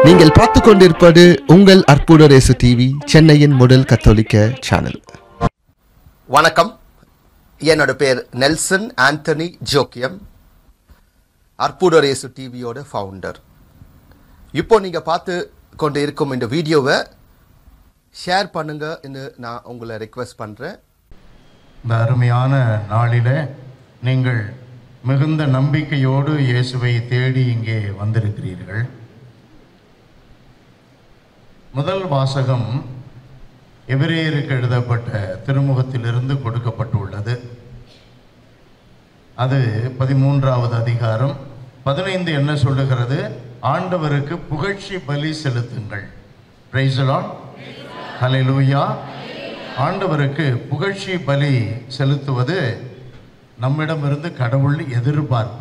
நீங்கள் பார்த்து கொண்டிருப்பது உங்கள் அற்புத இயேசு டிவி, சென்னையின் முதல் கத்தோலிக்க சேனல். வணக்கம். என்னோட பேர் நெல்சன் ஆண்டனி ஜோக்கியம், அற்புத இயேசு டிவியோட ஃபவுண்டர். இப்போ நீங்கள் பார்த்து கொண்டு இருக்கும் இந்த வீடியோவை ஷேர் பண்ணுங்கன்னு நான் உங்களை ரெக்வெஸ்ட் பண்ணுறேன். இந்த அருமையான நாளில் நீங்கள் மிகுந்த நம்பிக்கையோடு இயேசுவை தேடி இங்கே வந்திருக்கிறீர்கள். முதல் வாசகம் எபிரேயருக்கு எழுதப்பட்ட திருமுகத்திலிருந்து கொடுக்கப்பட்டுள்ளது. அது 13வது அதிகாரம் 15 என்ன சொல்லுகிறது? ஆண்டவருக்கு புகழ்ச்சி பலி செலுத்துங்கள். Praise the lord, hallelujah. ஆண்டவருக்கு புகழ்ச்சி பலி செலுத்துவது நம்மிடமிருந்து கடவுள் எதிர்பார்ப்பு.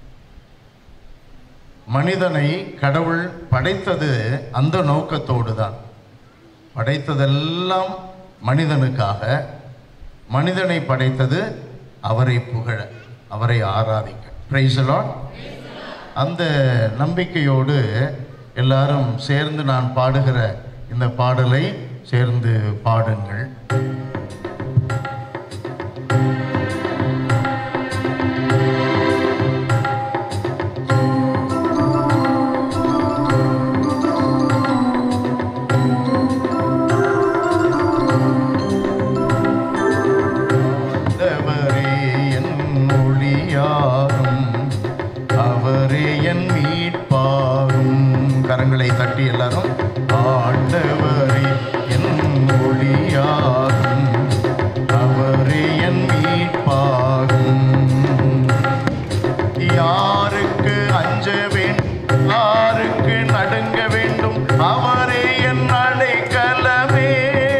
மனிதனை கடவுள் படைத்தது அந்த நோக்கத்தோடு தான். படைத்ததெல்லாம் மனிதனுக்காக. மனிதனை படைத்தது அவரை புகழ, அவரை ஆராதிக்க. Praise the lord. அந்த நம்பிக்கையோடு எல்லாரும் சேர்ந்து நான் பாடுகிற இந்த பாடலை சேர்ந்து பாடுங்கள். கரங்களை தட்டி எல்லாரும் ஆண்டவரே என் ஒளியாகும், அவரே என் மீட்பாகும். யாருக்கு அஞ்ச வேண்டும், யாருக்கு நடுங்க வேண்டும், அவரே என் அடைக்கலமே.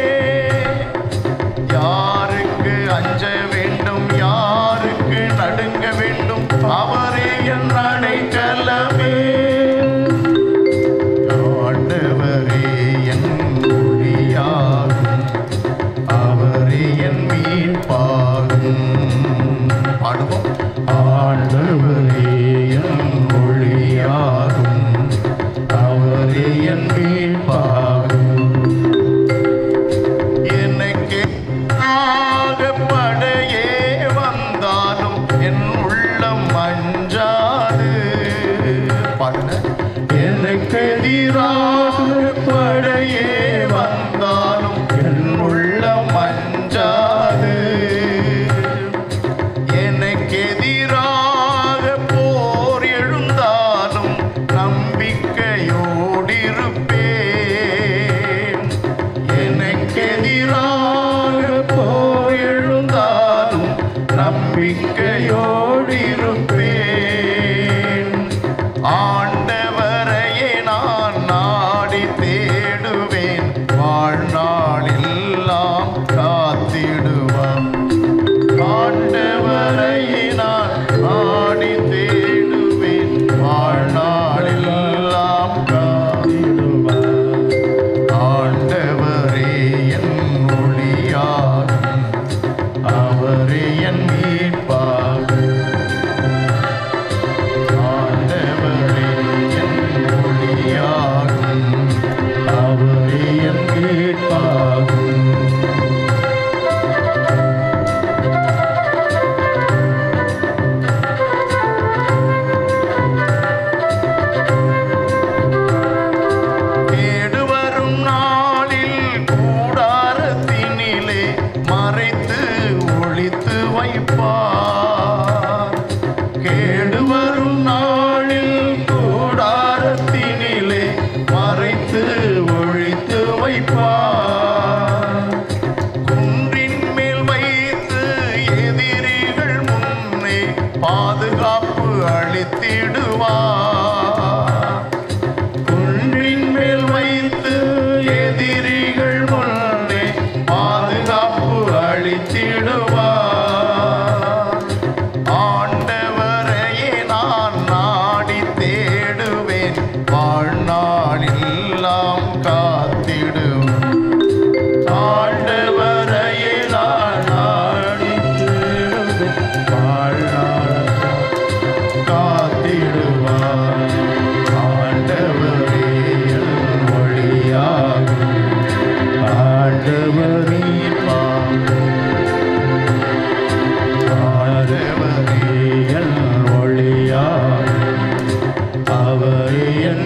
யாருக்கு அஞ்ச வேண்டும், யாருக்கு நடுங்க வேண்டும், அவரே என் அடைக்கலமே. பாடுவோம். ஆண்டவரே என் ஒளியாகும், அவரே என் மீட்பாகும். எனக்கு படையே வந்தாலும் என் உள்ளம் அஞ்சாது. பாடுங்க. எனக்கு எதிராக படையே வந்தாலும் என் உள்ளம் அஞ்சாது. எனக்கு எதிராக போர் எழுந்தாலும் நம்பிக்கையோடு இருப்பேன். எனக்கு எதிராக போர் எழுந்தாலும் நம்பிக்கையோடு இருப்பேன். ஆண்டவரையே நான் நாடி தேடுவேன், வாழ்நாளெல்லாம் காத்திடுவான். ஆண்டவரையே நான் நாடி தேடுவேன், வாழ்நாளெல்லாம் காத்திடுவான். ஆண்டவரே என் ஒளியாகும், அவரே என் மீட்பாகும். ஆண்டவரே என் ஒளியாகும், அவரே என் மீட்பாகும். கேடுவரும் நாளில் கூடாரத்தினிலே மறைத்து ஒளித்து வைப்பார். கேடுவரும் நாளில் கூடாரத்தினிலே மறைத்து ஒளித்து வைப்பார். குன்றின் மேல் வைத்து எதிரிகள் முன்னே பாதுகாப்பு அளித்திடுவார். குன்றின் மேல் வைத்து எதிரிகள் முன்னே பாதுகாப்பு அளித்திடுவார். ஆண்டவரையே நான் நாடி தேடுவேன், வாழ்நாளெல்லாம் காத்திடுவேன். ஆண்டவரையே நான் நாடி தேடுவேன், வாழ்நாளெல்லாம் காத்திடுவார். ஆண்டவரே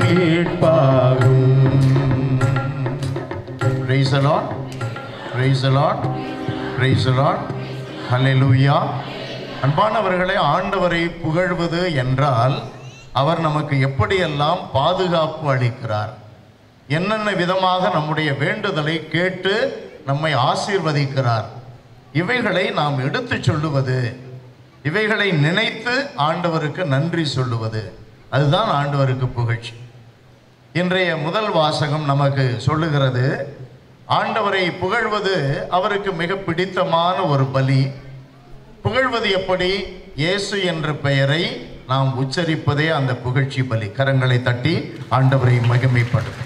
மீட்பாகும். Praise the Lord. Praise the Lord. Praise the Lord. Hallelujah. அன்பானவர்களே, ஆண்டவரை புகழ்வது என்றால் அவர் நமக்கு எப்படியெல்லாம் பாதுகாப்பு அளிக்கிறார், என்னென்ன விதமாக நம்முடைய வேண்டுதலை கேட்டு நம்மை ஆசீர்வதிக்கிறார், இவைகளை நாம் எடுத்து சொல்லுவது, இவைகளை நினைத்து ஆண்டவருக்கு நன்றி சொல்லுவது, அதுதான் ஆண்டவருக்கு புகழ்ச்சி. இன்றைய முதல் வாசகம் நமக்கு சொல்லுகிறது, ஆண்டவரை புகழ்வது அவருக்கு மிக பிடித்தமான ஒரு பலி. புகழ்வது எப்படி? இயேசு என்ற பெயரை நாம் உச்சரிப்பதே அந்த புகழ்ச்சி பலி. கரங்களை தட்டி ஆண்டவரை மகிமைப்படும்.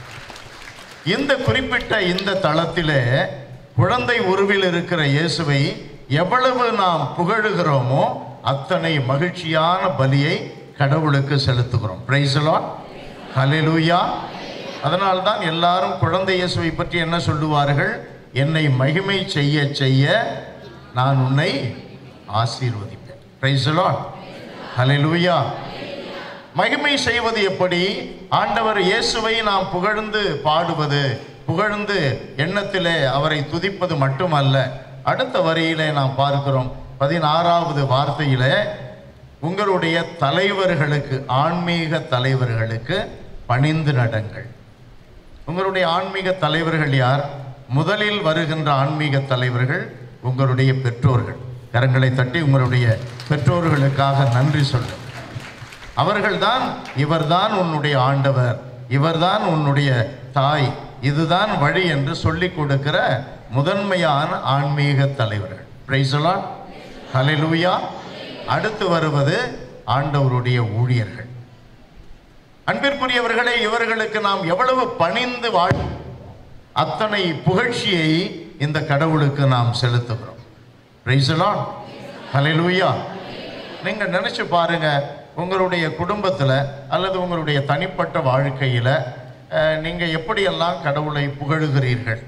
இந்த குறிப்பிட்ட இந்த தளத்திலே குழந்தை உருவில் இருக்கிற இயேசுவை எவ்வளவு நாம் புகழுகிறோமோ அத்தனை மகிழ்ச்சியான பலியை கடவுளுக்கு செலுத்துகிறோம். Praise the lord. ஹல்லேலூயா. அதனால்தான் எல்லாரும் குழந்தை இயேசுவை பற்றி என்ன சொல்லுவார்கள்? என்னை மகிமை செய்ய செய்ய நான் உன்னை ஆசீர்வதிப்பேன். Praise the lord. ஹல்லேலூயா. மகிமை செய்வது எப்படி? ஆண்டவர் இயேசுவை நாம் புகழ்ந்து பாடுவது, புகழ்ந்து எண்ணத்திலே அவரை துதிப்பது மட்டுமல்ல. அடுத்த வரியிலே நாம் பார்க்கிறோம், 16வது வார்த்தையிலே, உங்களுடைய தலைவர்களுக்கு, ஆன்மீக தலைவர்களுக்கு பணிந்து நடங்கள். உங்களுடைய ஆன்மீக தலைவர்கள் யார்? முதலில் வருகின்ற ஆன்மீக தலைவர்கள் உங்களுடைய பெற்றோர்கள். கரங்களை தட்டி உங்களுடைய பெற்றோர்களுக்காக நன்றி சொல்லுங்கள். அவர்கள்தான், இவர்தான் உன்னுடைய ஆண்டவர், இவர்தான் உன்னுடைய தாய், இதுதான் வழி என்று சொல்லிக் கொடுக்கிற முதன்மையான ஆன்மீக தலைவர்கள். Praise the lord. ஹல்லேலூயா. அடுத்து வருவது ஆண்டவருடைய ஊழியர்கள். அன்பிற்குரியவர்களே, இவர்களுக்கு நாம் எவ்வளவு பணிந்து வாழ், அத்தனை புகழ்ச்சியை இந்த கடவுளுக்கு நாம் செலுத்துகிறோம். Praise the lord. ஹல்லேலூயா. நீங்க நினைச்சு பாருங்க, உங்களுடைய குடும்பத்தில் அல்லது உங்களுடைய தனிப்பட்ட வாழ்க்கையில் நீங்கள் எப்படியெல்லாம் கடவுளை புகழுகிறீர்கள்?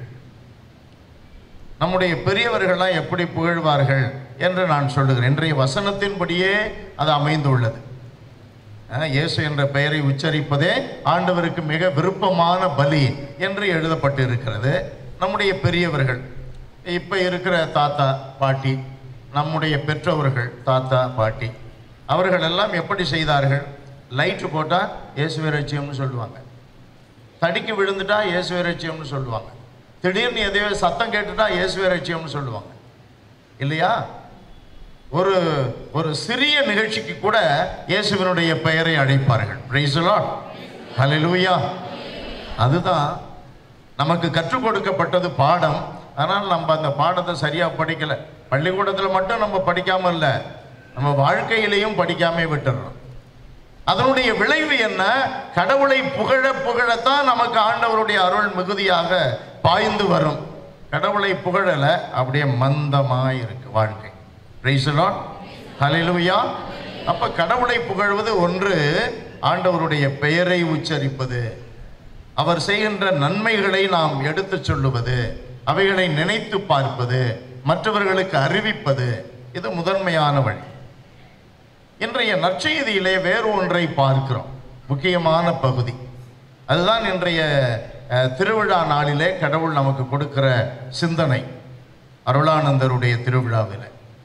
நம்முடைய பெரியவர்கள்லாம் எப்படி புகழ்வார்கள் என்று நான் சொல்லுகிறேன். இன்றைய வசனத்தின்படியே அது அமைந்துள்ளது. இயேசு என்ற பெயரை உச்சரிப்பதே ஆண்டவருக்கு மிக விருப்பமான பலி என்று எழுதப்பட்டு இருக்கிறது. நம்முடைய பெரியவர்கள், இப்போ இருக்கிற தாத்தா பாட்டி, நம்முடைய பெற்றோர்கள் தாத்தா பாட்டி, அவர்கள் எல்லாம் எப்படி செய்தார்கள்? லைட்டு போட்டால் இயேசுவே ரட்சியம்னு சொல்லுவாங்க, தடிக்கு விழுந்துட்டா இயேசுவே ரட்சியம்னு சொல்லுவாங்க, திடீர்னு எதையோ சத்தம் கேட்டுட்டா இயேசுவே ரட்சியம்னு சொல்லுவாங்க இல்லையா? ஒரு ஒரு சிறிய நிகழ்ச்சிக்கு கூட இயேசுவினுடைய பெயரை அழைப்பார்கள். Praise the lord. ஹல்லேலூயா. அதுதான் நமக்கு கற்றுக் கொடுக்கப்பட்டது பாடம். ஆனால் நம்ம அந்த பாடத்தை சரியாக படிக்கலை. பள்ளிக்கூடத்தில் மட்டும் நம்ம படிக்காமல் இல்லை, நம்ம வாழ்க்கையிலையும் படிக்காம விட்டுறோம். அதனுடைய விளைவு என்ன? கடவுளை புகழ புகழத்தான் நமக்கு ஆண்டவருடைய அருள் மிகுதியாக பாய்ந்து வரும். கடவுளை புகழல, அப்படியே மந்தமாய் இருக்கு வாழ்க்கை. Praise the lord. ஹல்லேலூயா. அப்ப கடவுளை புகழ்வது ஒன்று, ஆண்டவருடைய பெயரை உச்சரிப்பது, அவர் செய்கின்ற நன்மைகளை நாம் எடுத்து சொல்லுவது, அவைகளை நினைத்து பார்ப்பது, மற்றவர்களுக்கு அறிவிப்பது, இது முதன்மையான வழி. இன்றைய நற்செய்தியிலே வேறு ஒன்றை பார்க்கிறோம், முக்கியமான பகுதி. அதுதான் இன்றைய திருவிழா நாளிலே கடவுள் நமக்கு கொடுக்கிற சிந்தனை. அருளானந்தருடைய திருவிழாவில்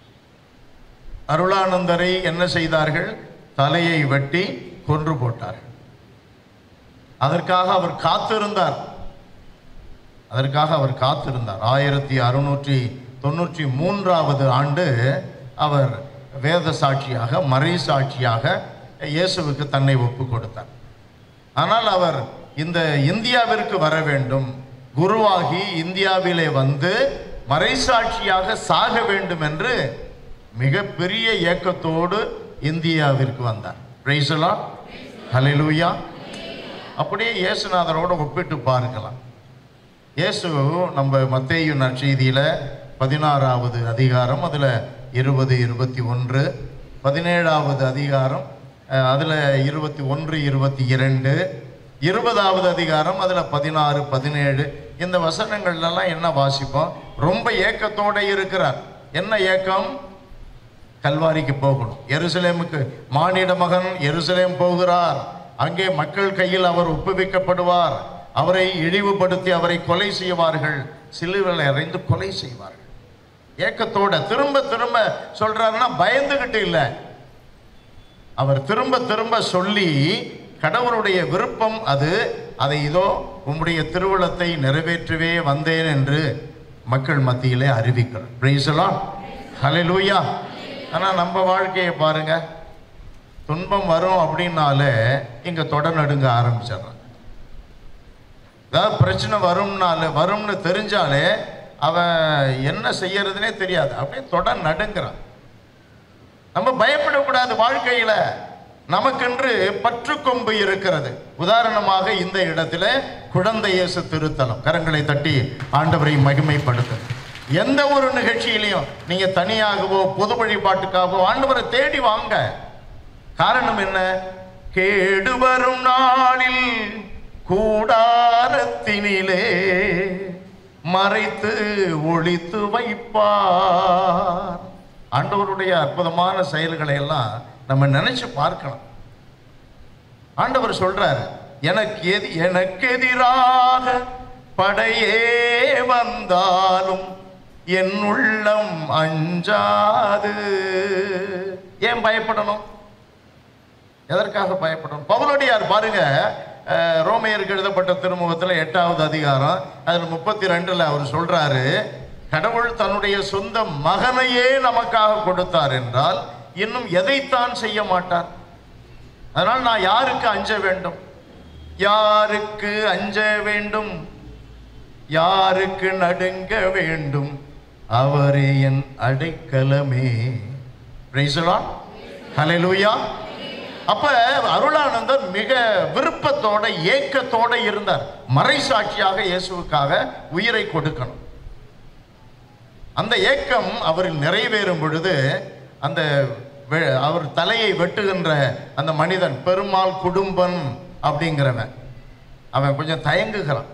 அருளானந்தரை என்ன செய்தார்கள்? தலையை வெட்டி கொன்று போட்டார்கள். அதற்காக அவர் காத்திருந்தார். 1693வது ஆண்டு அவர் வேத சாட்சியாக, மறை சாட்சியாக இயேசுவுக்கு தன்னை ஒப்பு கொடுத்தார். ஆனால் அவர் இந்த இந்தியாவிற்கு வர வேண்டும், குருவாகி இந்தியாவிலே வந்து மறைசாட்சியாக சாக வேண்டும் என்று மிகப்பெரிய ஏக்கத்தோடு இந்தியாவிற்கு வந்தார். Praise the lord. ஹல்லேலூயா. அப்படியே இயேசுநாதரோடு ஒப்பிட்டு பார்க்கலாம். இயேசு நம்ம மத்தேயு நற்செய்தியில் 16வது அதிகாரம், அதில் 20, 21, 17வது அதிகாரம், அதில் 21, 22, 20வது அதிகாரம், அதில் 16, 17, இந்த வசனங்கள்லாம் என்ன வாசிப்போம்? ரொம்ப ஏக்கத்தோடு இருக்கிறார். என்ன ஏக்கம்? கல்வாரிக்கு போகணும், எருசலேமுக்கு, மானிட மகன் எருசலேம் போகிறார் அங்கே மக்கள் கையில் அவர் ஒப்புவிக்கப்படுவார். அவரை இழிவுபடுத்தி அவரை கொலை செய்வார்கள், சிலுவையில் அறைந்து கொலை செய்வார்கள். ஏக்கத்தோட திரும்ப திரும்ப சொல்றாருன்னா பயந்துகிட்டு இல்லை, அவர் திரும்ப திரும்ப சொல்லி கடவுளுடைய விருப்பம் அது, அதை இதோ உம்முடைய திருவுளத்தை நிறைவேற்றவே வந்தேன் என்று மக்கள் மத்தியிலே அறிவிக்கிறார். Praise the lord, hallelujah. ஆனால் நம்ம வாழ்க்கையை பாருங்க, துன்பம் வரும் அப்படின்னாலே இங்க தொட நடுங்க ஆரம்பிச்சிடறான். ஏதாவது பிரச்சனை வரும்னு தெரிஞ்சாலே அவன் என்ன செய்யறதுனே தெரியாது, அப்படியே தொட நடுங்கிறான். நம்ம பயப்படக்கூடாது. வாழ்க்கையில நமக்கென்று பற்றுக்கொம்பு இருக்கிறது. உதாரணமாக இந்த இடத்துல குழந்தை இயேசு திருத்தலம். கரங்களை தட்டி ஆண்டவரை மகிமைப்படுத்து. எந்த ஒரு நிகழ்ச்சியிலையும் நீங்க தனியாகவோ பொது வழிபாட்டுக்காகவோ ஆண்டவரை தேடி வாங்க. காரணம் என்ன? கேடு வரும் நாளில் கூடாரத்தினிலே மறைத்து ஒளித்து வைப்பார். ஆண்டவருடைய அற்புதமான செயல்களை எல்லாம் நம்ம நினைச்சு பார்க்கணும். ஆண்டவர் சொல்றாரு, எனக்கு எதிராக படையே வந்தாலும் என் உள்ளம் அஞ்சாது. ஏன் பயப்படணும்? எதற்காக பயப்படணும்? பவுலடியார் பாருங்க, ரோமையருக்கு எழுதப்பட்ட திருமுகத்தில் 8வது அதிகாரம் அதில் 32 அவர் சொல்றாரு, கடவுள் தன்னுடைய சொந்த மகனையே நமக்காக கொடுத்தார் என்றால் இன்னும் எதைத்தான் செய்ய மாட்டார்? அதனால் நான் யாருக்கு அஞ்ச வேண்டும்? யாருக்கு அஞ்ச வேண்டும்? யாருக்கு நடுங்க வேண்டும்? அவரே என் அடைக்கலமே. Praise the lord, hallelujah. அப்ப அருளானந்தர் மிக விருப்பத்தோட ஏக்கத்தோட இருந்தார். மறைசாட்சியாக இயேசுவுக்காக உயிரை கொடுக்கணும். அந்த ஏக்கம் அவரில் நிறைவேறும் பொழுது அந்த அவர் தலையை வெட்டுகின்ற அந்த மனிதன் பெருமாள் குடும்பன் அப்படிங்கிறவன் அவன் கொஞ்சம் தயங்குகிறான்.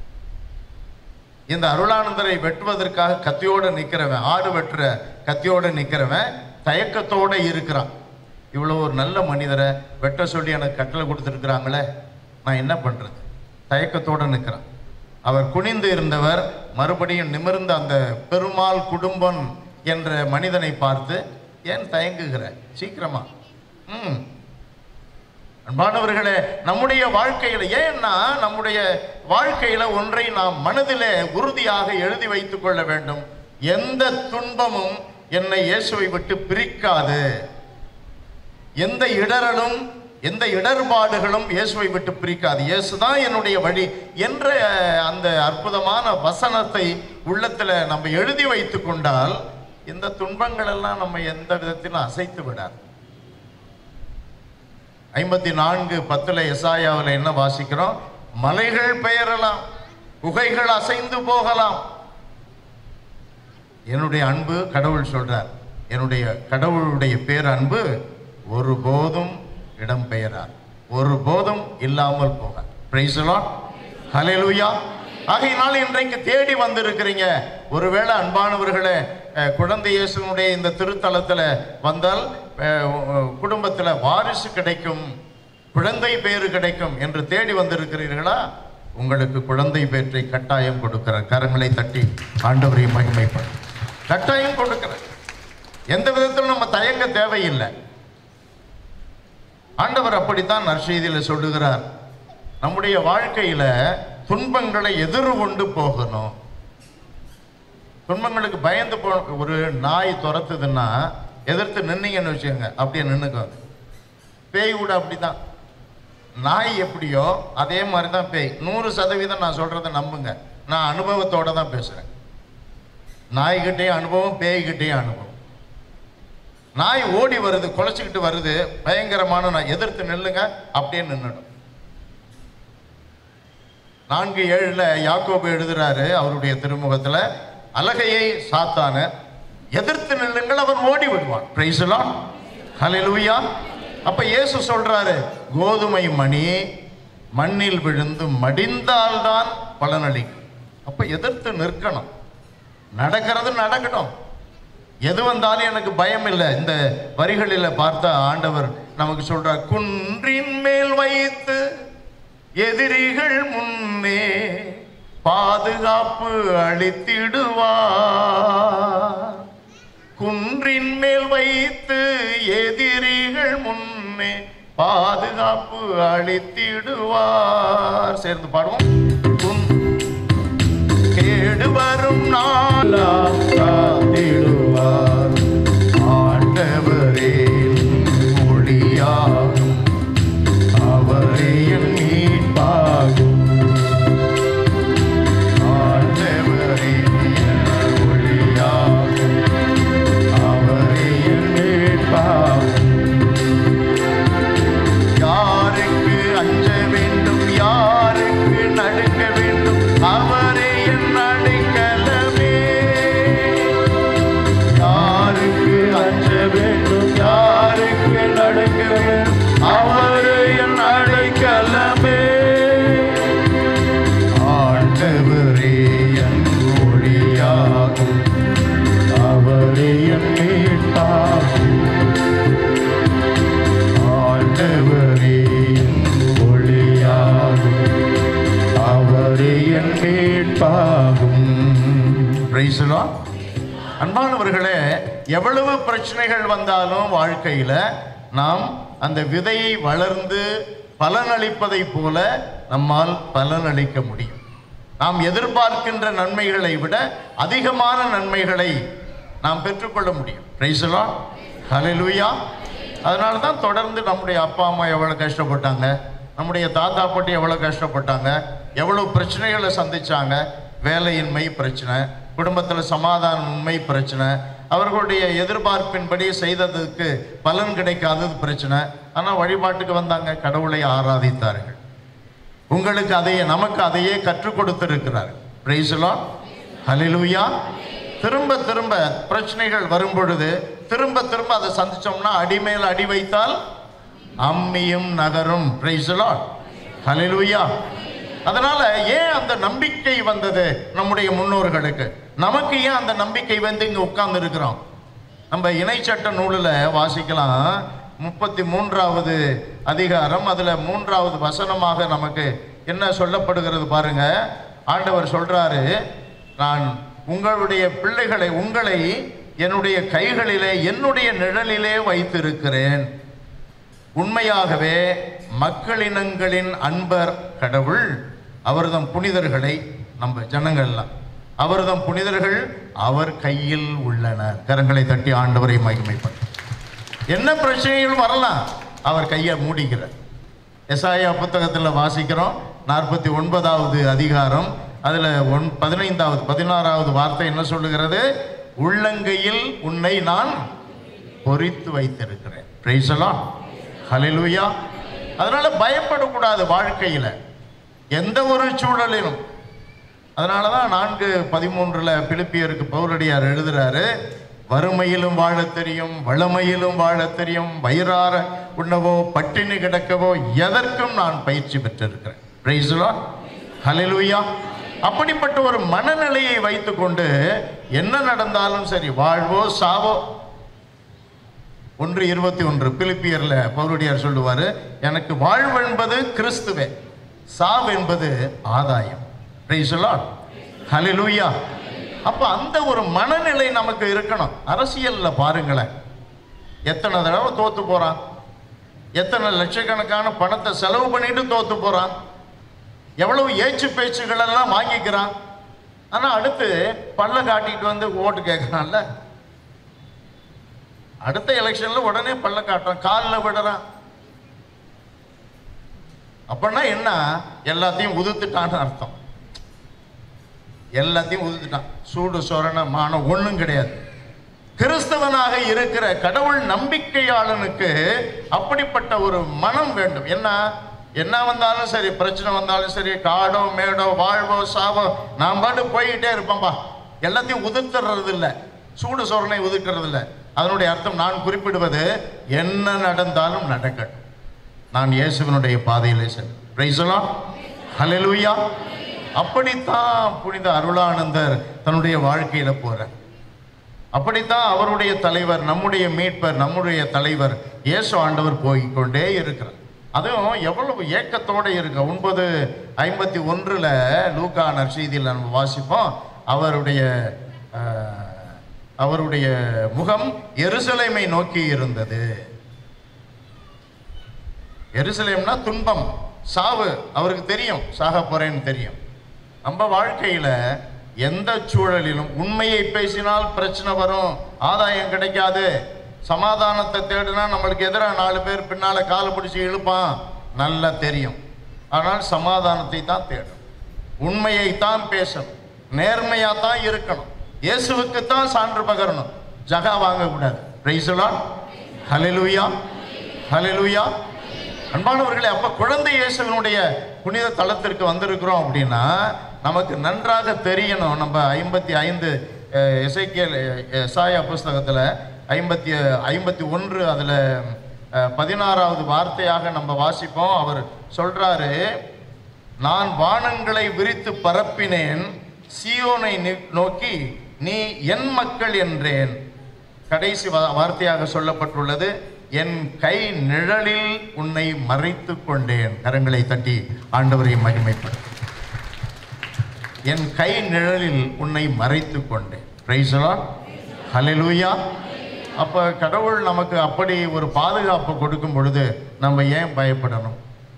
இந்த அருளானந்தரை வெட்டுவதற்காக கத்தியோடு நிற்கிறவன், ஆடு வெட்டுற கத்தியோடு நிற்கிறவன் தயக்கத்தோடு இருக்கிறான். இவ்வளோ ஒரு நல்ல மனிதரை வெட்ட சொல்லி எனக்கு கட்டளை கொடுத்துருக்குறாங்களே, நான் என்ன பண்ணுறது? தயக்கத்தோடு நிற்கிறான். அவர் குனிந்து இருந்தவர் மறுபடியும் நிமிர்ந்த அந்த பெருமாள் குடும்பன் என்ற மனிதனை பார்த்து, ஏன் தயங்குகிற, சீக்கிரமா. அன்பானவர்களே, நம்முடைய வாழ்க்கையில் ஏன்னா நம்முடைய வாழ்க்கையில ஒன்றை நாம் மனதிலே உறுதியாக எழுதி வைத்துக் கொள்ள வேண்டும். எந்த துன்பமும் என்னை இயேசுவை விட்டு பிரிக்காது. எந்த இடரலும் எந்த இடர்பாடுகளும் இயேசுவை விட்டு பிரிக்காது. இயேசுதான் என்னுடைய வழி என்ற அந்த அற்புதமான வசனத்தை உள்ளத்துல நம்ம எழுதி வைத்து கொண்டால் இந்த துன்பங்கள் எல்லாம் நம்ம எந்த விதத்திலும் அசைத்து விடாது. 54:10 எசாயாவில் என்ன வாசிக்கிறோம்? மலைகள் பெயரலாம், குகைகள் அசைந்து போகலாம், என்னுடைய அன்பு, கடவுள் சொல்றார், என்னுடைய கடவுளுடைய பேர் அன்பு ஒருபோதும் இடம் பெயரார், ஒருபோதும் இல்லாமல் போக. Praise the lord, hallelujah. ஆகையினால் இன்றைக்கு தேடி வந்திருக்கிறீங்க. ஒருவேளை அன்பானவர்களே, குழந்தை இயேசுனுடைய இந்த திருத்தலத்தில் வந்தால் குடும்பத்தில் வாரிசு கிடைக்கும், குழந்தை பேரு கிடைக்கும் என்று தேடி வந்திருக்கிறீர்களா? உங்களுக்கு குழந்தை பேற்றை கட்டாயம் கொடுக்கிறார். கரங்களை தட்டி ஆண்டவரை மகிமைப்படும். கட்டாயம் கொடுக்கிறார். எந்த விதத்திலும் நம்ம தயங்க தேவையில்லை. ஆண்டவர் அப்படித்தான் நற்செய்தியில் சொல்லுகிறார். நம்முடைய வாழ்க்கையில துன்பங்களை எதிர்கொண்டு போகணும். துன்பங்களுக்கு பயந்து ஒரு நாய் துரத்துதுன்னா எதிர்த்து நின்னீங்கன்னு வச்சுக்கோங்க, அப்படியே நின்னுக்கோ. பேய் கூட அப்படிதான். நாய் எப்படியோ அதே மாதிரி தான் பேய். 100% நான் சொல்றதை நம்புங்க. நான் அனுபவத்தோட தான் பேசுறேன். நாய்கிட்டையும் அனுபவம், பேய்கிட்டையும் அனுபவம். நாய் ஓடி வருது, குலைச்சிக்கிட்டு வருது, பயங்கரமான நாய், எதிர்த்து நில்லுங்க, அப்படியே நின்னுடும். 4:7 யாக்கோபு எழுதுறாரு அவருடைய திருமுகத்துல, அலகையை சாத்தான எதிர்த்து நில்லுங்கள், அவன் ஓடி விடுவான். Praise the lord, hallelujah. அப்ப இயேசு சொல்றாரு, கோதுமை மணி மண்ணில் விழுந்து மடிந்தால்தான் பலனளிக்கும். அப்ப எதிர்த்து நிற்கணும். நடக்கிறது நடக்கட்டும், எது வந்தாலும் எனக்கு பயம் இல்லை. இந்த வரிகளில் பார்த்தா ஆண்டவர் நமக்கு சொல்றார், குன்றின் மேல் வைத்து எதிரிகள் முன்னே பாதுகாப்பு அளித்திடுவார். குன்றின் மேல் வைத்து எதிரிகள் முன்னே பாதுகாப்பு அளித்திடுவார். சேர்ந்து பாடுவோம். கேடு வரும் நாளாம் காத்திடுவார். ஆண்டவரே ஒளியாகும், அவரே என் மீட்பாகும். ஆண்டவரே ஒளியாகும், அவரே என் மீட்பாகும். யாருக்கு அஞ்ச வேண்டும், யாருக்கு நடுங்க வேண்டும், அவரே என் அடைக்கலமே. யாருக்கு அஞ்ச வேண்டும், யாருக்கு நடுங்க வேண்டும், அவரே என் அடைக்கலமே. ஆண்டவரே என் ஒளியாகும், அவரே என் மீட்பாகும். ஆண்டவரே என் ஒளியாகும், அவரே என் மீட்பாகும். Price the Lord. அன்பானவர்களே, எவ்வளவு பிரச்சனைகள் வந்தாலும் வாழ்க்கையில நாம் அந்த விதையை வளர்ந்து பலனளிப்பதை போல நம்மால் பலனளிக்க முடியும். நாம் எதிர்பார்க்கின்ற நன்மைகளை விட அதிகமான நன்மைகளை நாம் பெற்றுக்கொள்ள முடியும். Praise the lord. ஹல்லேலூயா. அதனால தான் தொடர்ந்து நம்முடைய அப்பா அம்மா எவ்வளோ கஷ்டப்பட்டாங்க, நம்முடைய தாத்தா பாட்டி எவ்வளோ கஷ்டப்பட்டாங்க, எவ்வளோ பிரச்சனைகளை சந்திச்சாங்க. வேலையின்மை பிரச்சனை, குடும்பத்தில் சமாதானமின்மை பிரச்சனை, அவர்களுடைய எதிர்பார்ப்பின்படி செய்ததுக்கு பலன் கிடைக்காதது பிரச்சனை. ஆனால் வழிபாட்டுக்கு வந்தாங்க, கடவுளை ஆராதித்தார்கள். உங்களுக்கு அதையே, நமக்கு அதையே கற்றுக் கொடுத்திருக்கிறார். Praise the lord. ஹல்லேலூயா. திரும்ப திரும்ப பிரச்சனைகள் வரும் பொழுது திரும்ப திரும்ப அதை சந்திச்சோம்னா அடிமேல் அடி வைத்தால் அம்மியும் நகரும். Praise the lord. ஹல்லேலூயா. அதனால ஏன் அந்த நம்பிக்கை வந்தது நம்முடைய முன்னோர்களுக்கு? நமக்கு ஏன் அந்த நம்பிக்கை வந்து இங்க உட்கார்ந்து இருக்கிறோம்? நம்ம இணைச்சட்ட நூலில் வாசிக்கலாம், 33வது அதிகாரம், அதுல 3வது வசனமாக நமக்கு என்ன சொல்லப்படுகிறது பாருங்க. ஆண்டவர் சொல்றாரு, நான் உங்களுடைய பிள்ளைகளை, உங்களை என்னுடைய கைகளிலே, என்னுடைய நிழலிலே வைத்திருக்கிறேன். உண்மையாகவே மக்களினங்களின் அன்பர் கடவுள், அவர்தம் புனிதர்களை, நம்ம ஜனங்கள்லாம் அவர்தம் புனிதர்கள் அவர் கையில் உள்ளனர். கரங்களை தட்டி ஆண்டவரை மகிமைப்படும். என்ன பிரச்சனைகள் வரலாம், அவர் கையை மூடிக்கிறார். எசாயா புத்தகத்தில் வாசிக்கிறோம், 49வது அதிகாரம், அதில் 15வது 16வது வார்த்தை என்ன சொல்லுகிறது? உள்ளங்கையில் உன்னை நான் பொறித்து வைத்திருக்கிறேன். Praise the lord. ஹல்லேலூயா. அதனால பயப்படக்கூடாது வாழ்க்கையில் எந்த ஒரு சூழலிலும். அதனால தான் 4:13 பிலிப்பியருக்கு பவுலடியார் எழுதுறாரு, வறுமையிலும் வாழ தெரியும், வளமையிலும் வாழ தெரியும், வயிறார உண்ணவோ பட்டினி கிடக்கவோ எதற்கும் நான் பயிற்சி பெற்றிருக்கிறேன். Praise the lord. ஹல்லேலூயா. அப்படிப்பட்ட ஒரு மனநிலையை வைத்துக்கொண்டு என்ன நடந்தாலும் சரி, வாழ்வோ சாவோ. 1:21 பிலிப்பியர்ல பவுலடியார் சொல்லுவாரு, எனக்கு வாழ்வு என்பது கிறிஸ்துவே, சாவு என்பது ஆதாயம். Praise the lord. ஹல்லேலூயா. அப்ப அந்த ஒரு மனநிலை நமக்கு இருக்கணும். அரசியல்ல பாருங்களேன், எத்தனை தடவை தோத்து போறான், எத்தனை லட்சக்கணக்கான பணத்தை செலவு பண்ணிட்டு தோத்து போறான், எவ்வளவு ஏச்சு பேச்சுகள் எல்லாம் வாங்கிக்கிறான். ஆனா அடுத்து பல்ல காட்டிட்டு வந்து ஓட்டு கேட்கறான்ல, அடுத்த எலெக்ஷன்ல உடனே பல்ல காட்டுறான், காலில் விடுறான். அப்படின்னா என்ன? எல்லாத்தையும் உதுத்துட்டான்னு அர்த்தம். எல்லாத்தையும் உதுத்துட்டான். சூடு சொரண மானம் ஒண்ணும் கிடையாது. கிறிஸ்தவனாக இருக்கிற கடவுள் நம்பிக்கையாளனுக்கு அப்படிப்பட்ட ஒரு மனம் வேண்டும். என்ன வந்தாலும் சரி, பிரச்சனை வந்தாலும் சரி, காடோ மேடோ வாழ்வோ சாவோ, நான் பாட்டு போய்கிட்டே இருப்பேன்பா. எல்லாத்தையும் உதிர்த்துறது இல்லை, சூடு சொரணை உதிர்க்கிறது இல்லை. அதனுடைய அர்த்தம், நான் குறிப்பிடுவது, என்ன நடந்தாலும் நடக்கட்டும், நான் இயேசுவினுடைய பாதையிலே செல்வேன். Praise the lord. ஹல்லேலூயா. அப்படித்தான் புனித அருளானந்தர் தன்னுடைய வாழ்க்கையில போறார். அப்படித்தான் அவருடைய தலைவர், நம்முடைய மீட்பர், நம்முடைய தலைவர் இயேசு ஆண்டவர் போய்கொண்டே இருக்கிறார். அதுவும் எவ்வளவு ஏக்கத்தோடு இருக்கு. 9:51 லூக்கா நற்செய்தியில் நம்ம வாசிப்போம், அவருடைய முகம் எருசலேமை நோக்கி இருந்தது. எருசலேம்னா துன்பம், சாவு. அவருக்கு தெரியும் சாக போறேன்னு தெரியும். நம்ம வாழ்க்கையில எந்த சூழலிலும் உண்மையை பேசினால் பிரச்சனை வரும், ஆதாயம் கிடைக்காது. சமாதானத்தை தேடினா நம்மளுக்கு எதிராக 4 பேர் பின்னால காலை பிடிச்சி இழுப்பான், நல்லா தெரியும். ஆனால் சமாதானத்தை தான் தேடணும், உண்மையை தான் பேசணும், நேர்மையா தான் இருக்கணும், இயேசுவுக்கு தான் சான்று பகரணும், ஜகா வாங்கக்கூடாது. Praise the lord, hallelujah, hallelujah. அன்பானவர்களே, அப்ப குழந்தை இயேசுவினுடைய புனித தலத்திற்கு வந்திருக்கிறோம் அப்படின்னா நமக்கு நன்றாக தெரியணும். நம்ம 55 எசாயா புஸ்தகத்தில் 51 அதில் 16வது வார்த்தையாக நம்ம வாசிப்போம். அவர் சொல்றாரு, நான் வானங்களை விரித்து பரப்பினேன், சீயோனை நோக்கி நீ என் மக்கள் என்றேன். கடைசி வார்த்தையாக சொல்லப்பட்டுள்ளது, என் கை நிழலில் உன்னை மறைத்து கொண்டேன். கரங்களை தட்டி ஆண்டவரை மகிமைப்படும். என் கை நிழலில் உன்னை மறைத்து கொண்டேன். Praise the lord, hallelujah. அப்ப கடவுள் நமக்கு அப்படி ஒரு பாதுகாப்பு கொடுக்கும் பொழுது நம்ம ஏன் பயப்படணும்?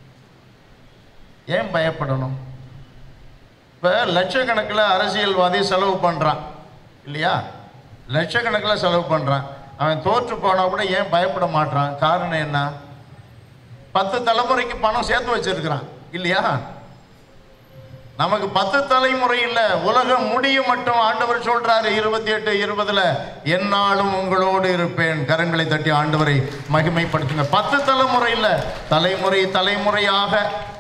ஏன் பயப்படணும்? இப்ப லட்சக்கணக்கில் அரசியல்வாதி செலவு பண்றான் இல்லையா? லட்சக்கணக்கில் செலவு பண்றான். அவன் தோற்று போனா கூட ஏன் பயப்பட மாட்டான்? காரணம் என்ன? 10 தலைமுறைக்கு பணம் சேர்த்து வச்சிருக்கிறான் இல்லையா? நமக்கு 10 தலைமுறை இல்ல, உலகம் முடியும் மட்டும். ஆண்டவர் சொல்றாரு 28:20 என்னாலும் உங்களோடு இருப்பேன். கரங்களை தட்டி ஆண்டவரை மகிமைப்படுத்துங்க. 10 தலைமுறை இல்ல, தலைமுறை தலைமுறையாக,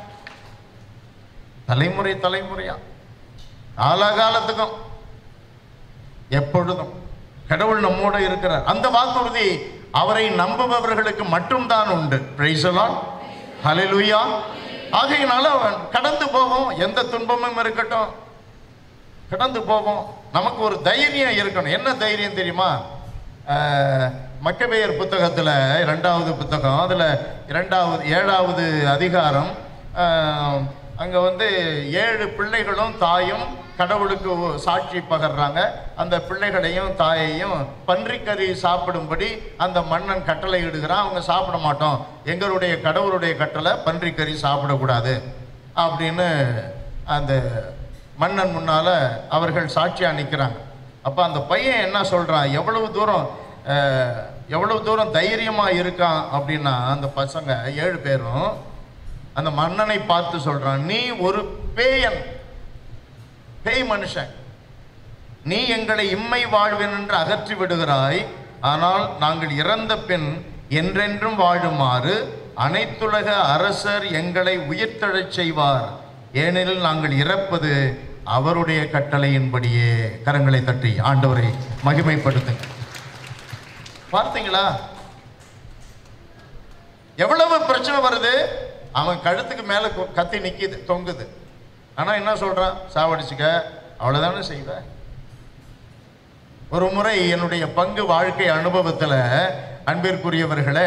தலைமுறை தலைமுறையா, காலகாலத்துக்கும் எப்பொழுதும் கடவுள் நம்மோட இருக்கிறார். அந்த வாக்குறுதி அவரை நம்புபவர்களுக்கு மட்டும்தான் உண்டு. Praise the lord, hallelujah. ஆகையினால கடந்து போவோம், எந்த துன்பமும் இருக்கட்டும், கடந்து போவோம். நமக்கு ஒரு தைரியம் இருக்கணும். என்ன தைரியம் தெரியுமா? மக்கபேயர் புத்தகத்தில் 2வது புத்தகம், அதில் 7வது அதிகாரம், அங்கே 7 பிள்ளைகளும் தாயும் கடவுளுக்கு சாட்சி பகர்றாங்க. அந்த பிள்ளைகளையும் தாயையும் பன்றிக்கறி சாப்பிடும்படி அந்த மன்னன் கட்டளை இடுகிறான். அவங்க சாப்பிட மாட்டோம், எங்களுடைய கடவுளுடைய கட்டளை பன்றிக்கறி சாப்பிடக்கூடாது அப்படின்னு அந்த மன்னன் முன்னால அவர்கள் சாட்சியா நிற்கிறாங்க. அப்போ அந்த பையன் என்ன சொல்றான், எவ்வளவு தூரம் தைரியமா இருக்கான் அப்படின்னா, அந்த பசங்க 7 பேரும் அந்த மன்னனை பார்த்து சொல்றான், நீ ஒரு பேயன், பேய் மனுஷன், நீ எங்களை இம்மை வாழ்வேன் என்று அகற்றி விடுகிறாய். ஆனால் நாங்கள் இறந்த பின் என்றென்றும் வாழுமாறு அனைத்துலக அரசர் எங்களை உயிர்த்தெழச் செய்வார். ஏனெனில் நாங்கள் இறப்பது அவருடைய கட்டளையின்படியே. கரங்களை தட்டி ஆண்டவரை மகிமைப்படுத்துங்க. பார்த்தீங்களா எவ்வளவு பிரச்சனை வருது? அவன் கழுத்துக்கு மேல கத்தி நிக்குது, தொங்குது. ஆனா என்ன சொல்றான்? சாவடிச்சுக்க, அவ்வளவுதானே செய்வ. ஒரு முறை என்னுடைய பங்கு வாழ்க்கை அனுபவத்துல அன்பிற்குரியவர்களே,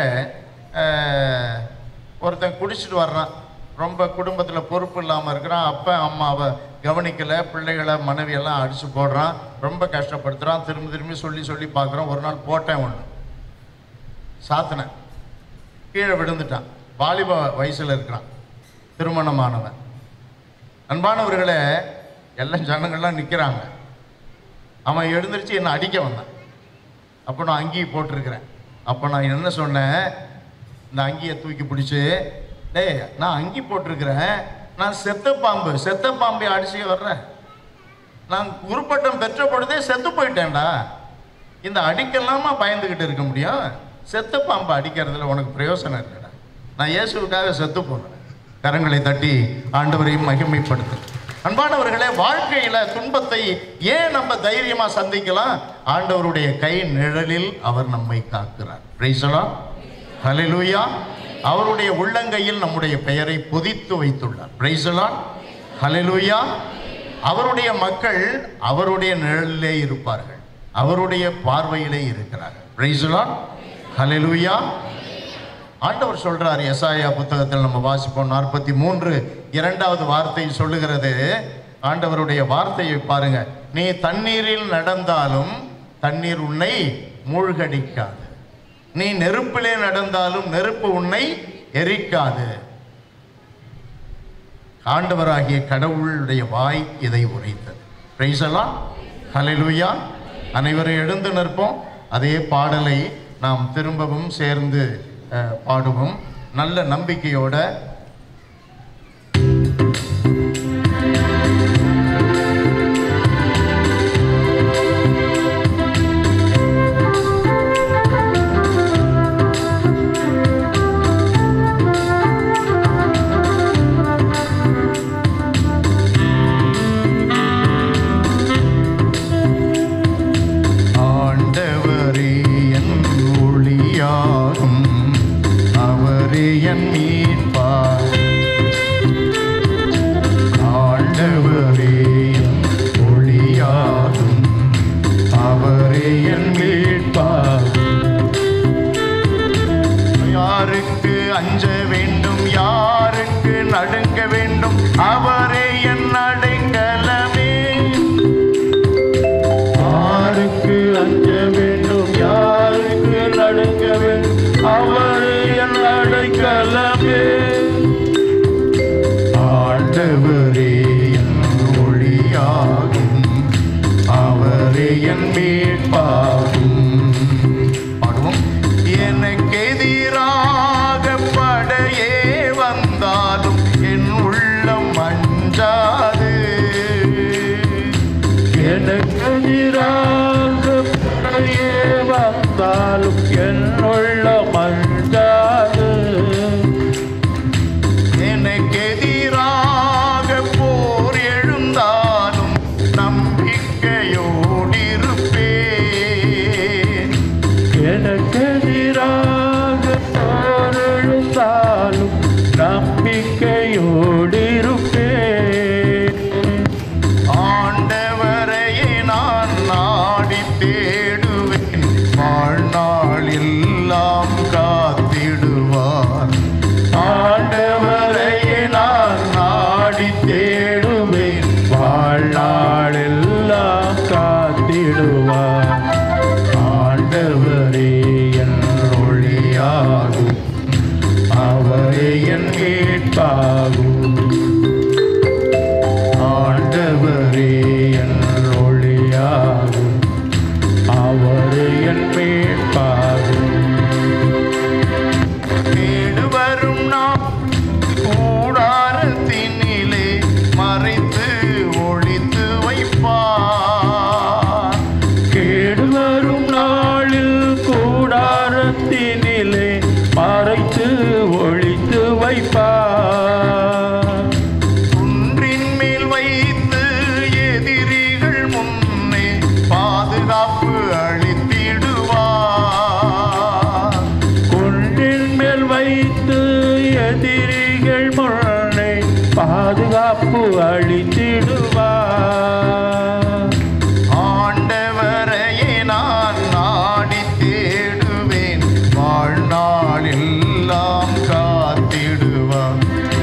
ஒருத்தன் குடிச்சிட்டு வர்றான், ரொம்ப குடும்பத்தில் பொறுப்பு இல்லாமல் இருக்கிறான், அப்பா அம்மாவை கவனிக்கலை, பிள்ளைகளை மனைவியெல்லாம் அடித்து போடுறான், ரொம்ப கஷ்டப்படுத்துகிறான். திரும்பி சொல்லி பார்க்குறான். ஒரு நாள் போட்டேன், ஒன்று சாத்தினேன், கீழே விழுந்துட்டான். வாலிப வயசில் இருக்கிறான், திருமணமானவன். அன்பானவர்களே, எல்லாம் ஜனங்கள்லாம் நிற்கிறாங்க. அவன் எழுந்திரிச்சு என்னை அடிக்க வந்தான். அப்போ நான் அங்கி போட்டிருக்கிறேன். அப்போ நான் என்ன சொன்னேன், இந்த அங்கியை தூக்கி பிடிச்சி, டேய் நான் அங்கி போட்டிருக்கிறேன், நான் செத்த பாம்பை அடிச்சு வர்றேன், நான் உருப்பட்டம் பெற்ற பொழுதே செத்து போயிட்டேன்டா, இந்த அடிக்கலாமா பயந்துக்கிட்டு இருக்க முடியும்? செத்த பாம்பை அடிக்கிறதுல உனக்கு பிரயோசனம் இருக்குடா, நான் இயேசுவுக்காக செத்து போனேன். கரங்களை தட்டி ஆண்டவரையும் மகிமைப்படுத்து. அன்பானவர்களே, வாழ்க்கையில துன்பத்தை ஏன் நம்ம தைரியமா சந்திக்கலாம்? ஆண்டவருடைய கை நிழலில் அவர் நம்மை காக்கிறார். Price the lord, hallelujah. அவருடைய உள்ளங்கையில் நம்முடைய பெயரை பொதித்து வைத்துள்ளார். Praise the lord, hallelujah. அவருடைய மக்கள் அவருடைய நிழலிலே இருப்பார்கள். அவருடைய பார்வையிலே இருக்கிறார். Praise the lord. ஹல்லேலூயா. ஆண்டவர் சொல்றார், எசாயா புத்தகத்தில் நம்ம வாசிப்போம் 43 2வது வார்த்தை சொல்லுகிறது. ஆண்டவருடைய வார்த்தையை பாருங்க. நீ தண்ணீரில் நடந்தாலும் தண்ணீர் உன்னை மூழ்கடிக்காது, நீ நெருப்பிலே நடந்தாலும் நெருப்பு உன்னை எரிக்காது. ஆண்டவராகிய கடவுளுடைய வாய் இதை உரைத்தது. Praise the lord. ஹல்லேலூயா. அனைவரும் எழுந்து நிற்போம். அதே பாடலை நாம் திரும்பவும் சேர்ந்து பாடுவோம் நல்ல நம்பிக்கையோட. யாருக்கு அஞ்ச வேண்டும், யாருக்கு நடுங்க வேண்டும், அவரே என் அடைக்கலமே. யாருக்கு அஞ்ச வேண்டும், யாருக்கு நடுங்க வேண்டும், அவரே என் அடைக்கலமே. ஆண்டவரே என் ஒளியாகும், அவரே என் மீட்பாகும். பாடுவோம். எனக்கு எதிராக படையே வந்தாலும் என் உள்ளம் அஞ்சாது. எனக்கு எதிராக படையே வந்தாலும் என் உள்ளம் அஞ்சாது. எனக்கு எதிராக போர் எழுந்தாலும் நம்பிக்கையோடு இருப்பேன். எனக்கு எதிராக போர் எழுந்தாலும் நம்பிக்கையோடு இருப்பேன். ஆண்டவரையே நான் நாடி தேடுவேன், வாழ்நாள் எல்லாம் காத்திடுவார். ஆண்டவரையே நான் நாடி தேடுவேன், வாழ்நாள் எல்லாம் காத்திடுவார். ஆண்டவரே என் ஒளியாகும், அவரே என் மீட்பாகும். ஆண்டவரே என் ஒளியாகும், அவரே என் மீட்பாகும். கேடு வரும் நாம் கூடாரத்தினிலே மறைத்து ஒளித்து வைப்பார். கேடு வரும் நாளில் கூடாரத்தினிலே மறைத்து ஒளித்து வைப்பார். குன்றின் மேல் வைத்து எதிரிகள் முன்னே பாதுகாப்பு அளித்திடுவார். குன்றின் மேல் வைத்து எதிரிகள் முன்னே பாதுகாப்பு அளித்திடுவார். ஆண்டவரையே நான் நாடி தேடுவேன், வாழ்நாள் எல்லாம் காத்திடுவார்.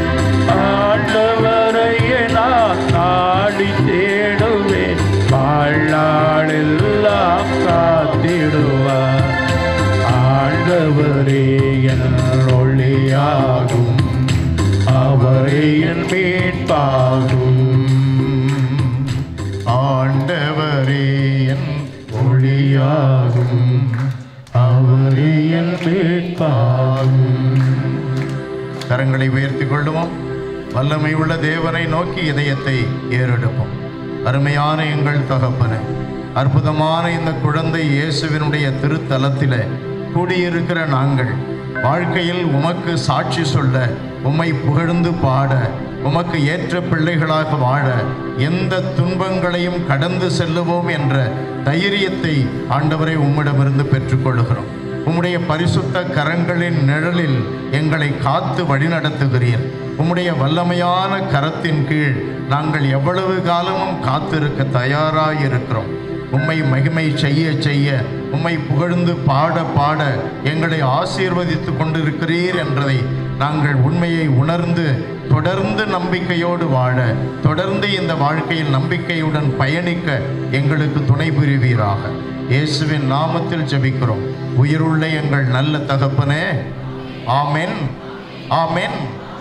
ஆண்டவரையே நான் நாடி தேடுவேன், வாழ்நாள் எல்லாம் காத்திடுவார். ஆண்டவரே என் ஒளியாகும், அவரே என் மீட்பாகும். ஆண்டவரே என் ஒளியாகும், அவரே என் மீட்பாகும். கரங்களை உயர்த்திக் கொள்ளுவோம். வல்லமை உள்ள தேவனை நோக்கி இதயத்தை ஏறெடுப்போம். அருமையான எங்கள் தகப்பனே, அற்புதமான இந்த குழந்தை இயேசுவினுடைய திருத்தலத்திலே கூடியிருக்கிற நாங்கள் வாழ்க்கையில் உமக்கு சாட்சி சொல்ல, உம்மை புகழ்ந்து பாட, உமக்கு ஏற்ற பிள்ளைகளாக வாழ, எந்த துன்பங்களையும் கடந்து செல்லுவோம் என்ற தைரியத்தை ஆண்டவரை உம்மிடமிருந்து பெற்றுக்கொள்கிறோம். உம்முடைய பரிசுத்த கரங்களின் நிழலில் எங்களை காத்து வழிநடத்துகிறீர். உம்முடைய வல்லமையான கரத்தின் கீழ் நாங்கள் எவ்வளவு காலமும் காத்திருக்க தயாராயிருக்கிறோம். உம்மை மகிமை செய்ய செய்ய, உம்மை புகழ்ந்து பாட பாட எங்களை ஆசீர்வதித்து கொண்டிருக்கிறீர் என்றதை நாங்கள் உண்மையை உணர்ந்து தொடர்ந்து நம்பிக்கையோடு வாழ, தொடர்ந்து இந்த வாழ்க்கையில் நம்பிக்கையுடன் பயணிக்க எங்களுக்கு துணை புரிவீராக. இயேசுவின் நாமத்தில் ஜெபிக்கிறோம் உயிருள்ள எங்கள் நல்ல தகப்பனே. ஆமென், ஆமென்.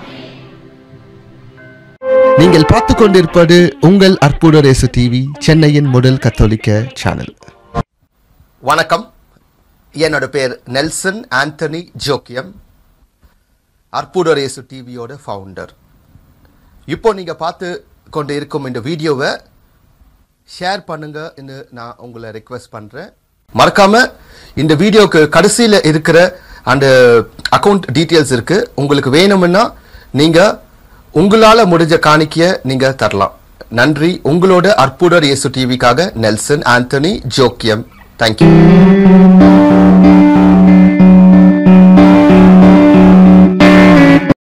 நீங்கள் பார்த்து கொண்டிருப்பது உங்கள் அற்புத இயேசு டிவி, சென்னையின் முதல் கத்தோலிக்க சேனல். வணக்கம், என்னோட பேர் நெல்சன் ஆண்டனி ஜோக்கியம், அற்புத இயேசு டிவியோட ஃபவுண்டர். இப்போ நீங்கள் பார்த்து கொண்டு இருக்கும் இந்த வீடியோவை ஷேர் பண்ணுங்கன்னு நான் உங்களை ரெக்வெஸ்ட் பண்ணுறேன். மறக்காம இந்த வீடியோக்கு கடைசியில் இருக்கிற அந்த அக்கௌண்ட் டீட்டெயில்ஸ் இருக்குது. உங்களுக்கு வேணும்னா நீங்கள் உங்களால் முடிஞ்ச காணிக்கையை நீங்கள் தரலாம். நன்றி. உங்களோட அற்புத இயேசு டிவிக்காக நெல்சன் ஆண்டனி ஜோக்கியம். தேங்க்யூ.